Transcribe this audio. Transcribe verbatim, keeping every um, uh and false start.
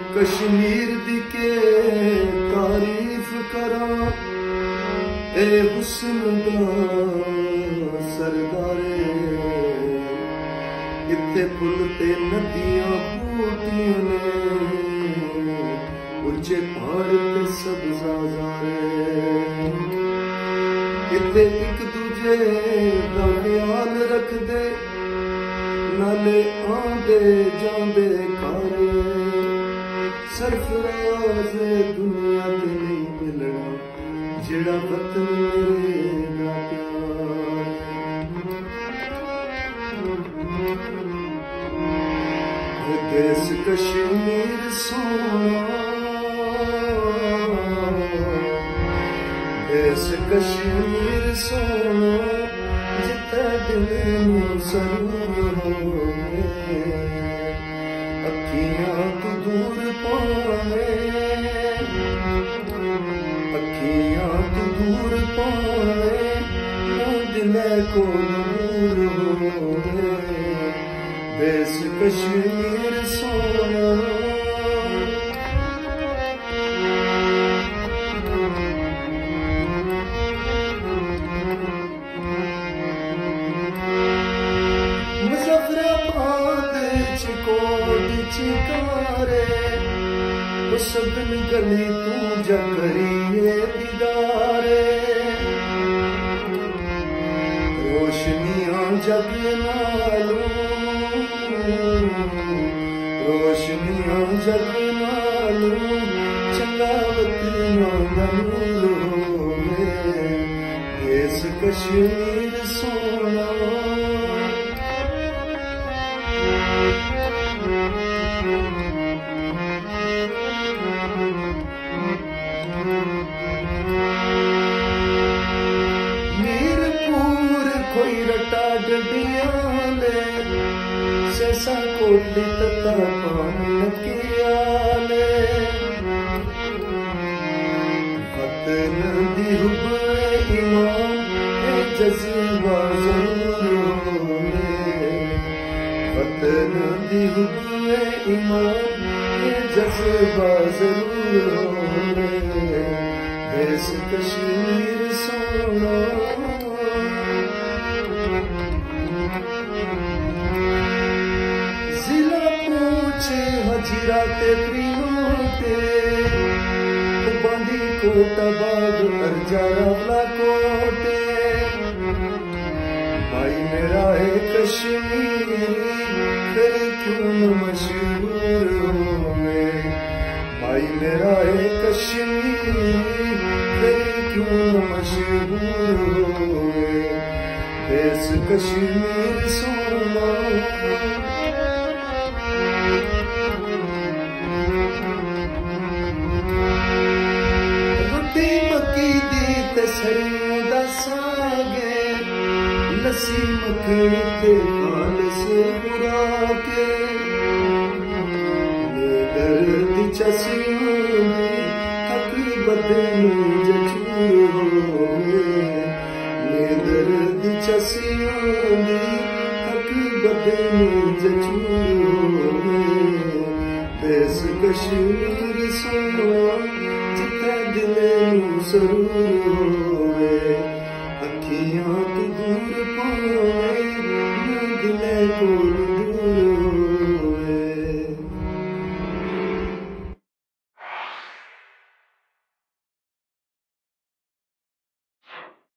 कश्मीर दी के तारीफ करा ए हुस्न दा सरदारे। इत्थे पुल ते नदियां बूटियां ने, उच्चे पहाड़ ते सब्जा ज़ारे। इत्थे एक दूजे दा ख्याल रखदे, नाले आंदे जांदे कारे। सरफराज दुनिया ते नहीं मिलना, जेड़ा वतन मेरे दा प्यार। देश कश्मीर सोना, देश कश्मीर सोना, जिथे दिल नूं सरूर होवे। अखियां तू दूर पावे, अखियां तू दूर पावे, ना दिले को नूर होवे। देश कश्मीर सोना, मुजफ्फराबाद चिकोट चिकारे, सदन गली तू जकरिए दीदारे। रोशनियां जग नालों, रोशनियां जग नालों, चंगावतियां दा नूर होवे। देश कश्मीर सोना, कोई रटा डडियां ले, सेसा कोली तता पान लकियाले। वतन दी हुब ईमान ए जज्बा जरूर होवे। वतन दी हुब ईमान ए जज्बा जरूर होवे। देश कश्मीर सोना, हजीरा ते त्रिनोटे, बांदी कोटा बाग अर्जारा कोटे। भाई मेरा है कश्मीर, फिर क्यों न मशहूर होवे। भाई मेरा है कश्मीर, फिर क्यों न मशहूर होवे। देश कश्मीर सोना, सरियों दा सागे, लस्सी मखनी ते खालस बुरा के। दर्द चसियों दी हक बदनू जचूर होवे। दर्द चसियों दी हक बदनू जचूर होवे। देश कश्मीर सोना, जिथे दिले नूं सरूर होवे। अखियां तू दूर पावे, ना दिले कोल दूर